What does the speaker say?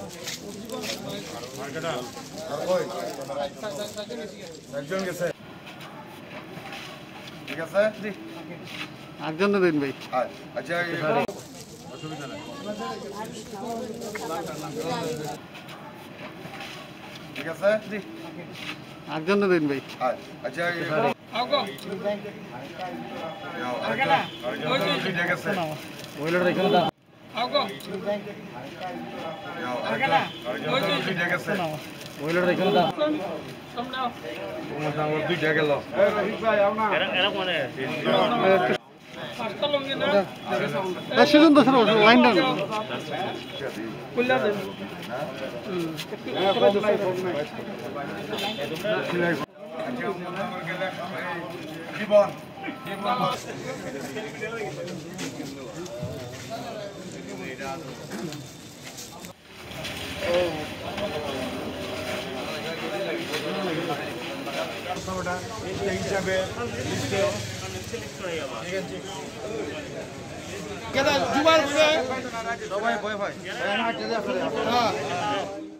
একজন গেছে ঠিক আছে একজন দিন ভাই আচ্ছা ঠিক আছে একজন দিন ভাই আচ্ছা সেজন তো লাইন ডাউন জীবন হিসাবে সবাই ভয়